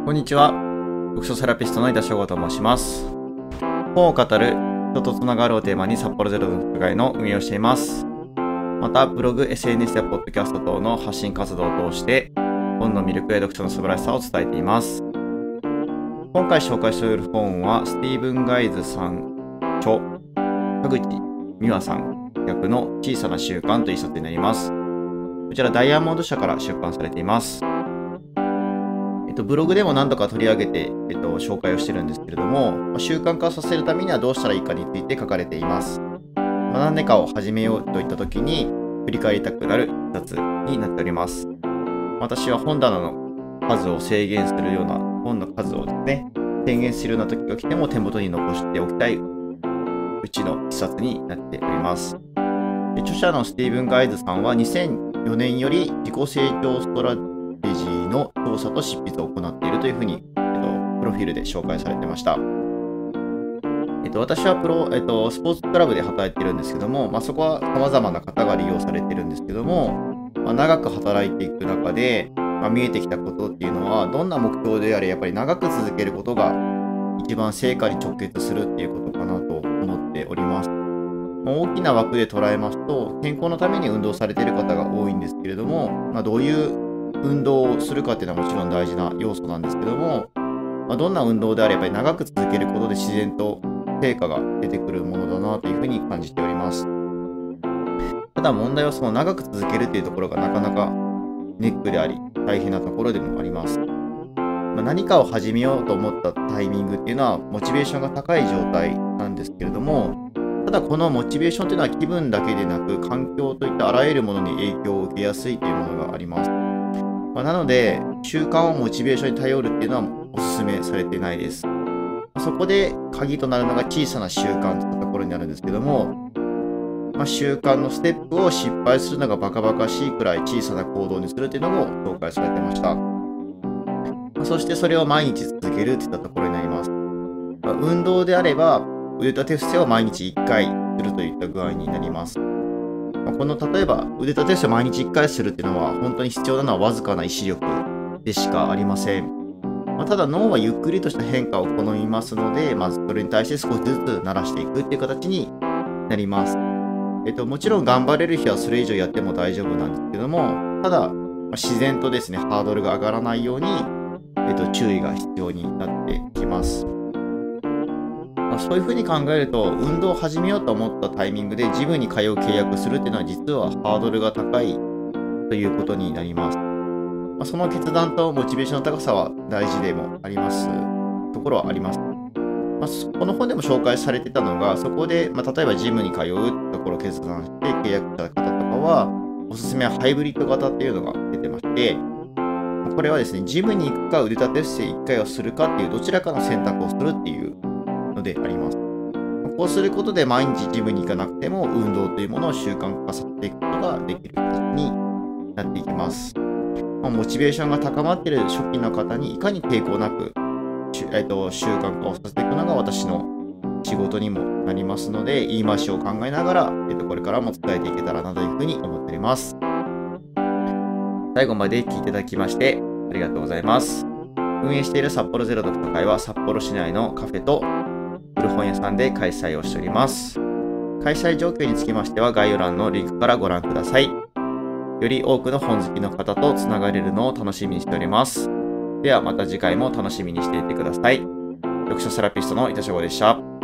こんにちは。読書セラピストの井田翔吾と申します。本を語る人とつながるをテーマに札幌ゼロ読書会の運営をしています。また、ブログ、SNS やポッドキャスト等の発信活動を通して、本の魅力や読書の素晴らしさを伝えています。今回紹介している本は、スティーブン・ガイズさん著、田口美和さん訳の小さな習慣という一冊になります。こちらダイヤモンド社から出版されています。ブログでも何度か取り上げて、紹介をしているんですけれども、習慣化させるためにはどうしたらいいかについて書かれています。何年かを始めようといったときに振り返りたくなる一冊になっております。私は本棚の数を制限するような本の数をですね、制限するような時が来ても手元に残しておきたいうちの一冊になっております。著者のスティーブン・ガイズさんは2004年より自己成長ストラテジーの調査と執筆を行っているというふうに、プロフィールで紹介されてました。私はスポーツクラブで働いているんですけども、そこは様々な方が利用されているんですけども、長く働いていく中で、見えてきたことっていうのは、どんな目標であれやっぱり長く続けることが一番成果に直結するっていうことかなと思っております。大きな枠で捉えますと、健康のために運動されている方が多いんですけれども、どういう運動をするかっていうのはもちろん大事な要素なんですけども、どんな運動であれば長く続けることで自然と成果が出てくるものだなというふうに感じております。ただ問題はその長く続けるというところがなかなかネックであり大変なところでもあります。何かを始めようと思ったタイミングっていうのはモチベーションが高い状態なんですけれども、ただこのモチベーションというのは気分だけでなく環境といったあらゆるものに影響を受けやすいというものがあります。なので習慣をモチベーションに頼るっていうのはお勧めされていないです。そこで鍵となるのが小さな習慣といったところになるんですけども、習慣のステップを失敗するのがバカバカしいくらい小さな行動にするというのも紹介されてました。そしてそれを毎日続けるといったところになります。運動であれば腕立て伏せを毎日1回するといった具合になります。この例えば腕立て伏せを毎日1回するっていうのは本当に必要なのはわずかな意志力でしかありません。ただ脳はゆっくりとした変化を好みますので、まずそれに対して少しずつ慣らしていくっていう形になります。もちろん頑張れる日はそれ以上やっても大丈夫なんですけども、ただ自然とですね、ハードルが上がらないように、注意が必要になってきます。そういうふうに考えると、運動を始めようと思ったタイミングでジムに通う契約するっていうのは実はハードルが高いということになります。その決断とモチベーションの高さは大事でもありますところはあります。この本でも紹介されてたのが、そこで、例えばジムに通うところを決断して契約した方とかは、おすすめはハイブリッド型っていうのが出てまして、これはですね、ジムに行くか腕立て伏せ1回をするかっていうどちらかの選択をするっていうのであります。こうすることで毎日ジムに行かなくても運動というものを習慣化させていくことができる形になっていきます。モチベーションが高まっている初期の方にいかに抵抗なく、習慣化をさせていくのが私の仕事にもなりますので、言い回しを考えながら、これからも伝えていけたらなというふうに思っております。最後まで聞いていただきましてありがとうございます。運営している札幌ゼロ読書会は札幌市内のカフェと古本屋さんで開催をしております。開催状況につきましては概要欄のリンクからご覧ください。より多くの本好きの方とつながれるのを楽しみにしております。ではまた次回も楽しみにしていてください。読書セラピストの井田翔吾でした。